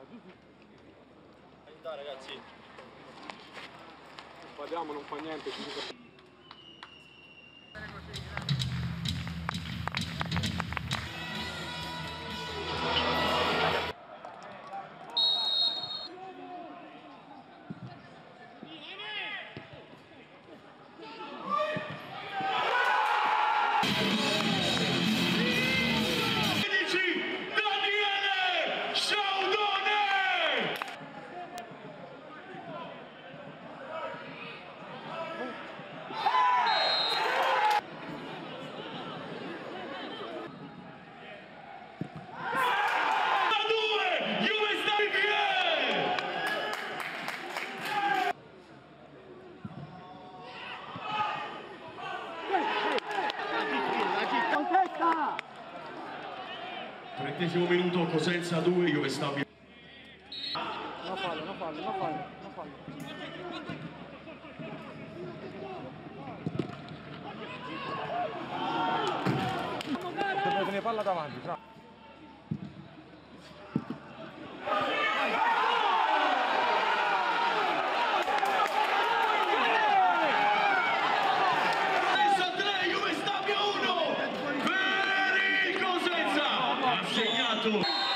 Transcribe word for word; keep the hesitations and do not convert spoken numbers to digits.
Dai ragazzi. Vediamo, non fa niente. Ci trentesimo minuto, Cosenza due, Juve Stabia. Non fallo, non fallo, non fallo, non fallo. Devo tenere palla davanti, fra. Segnato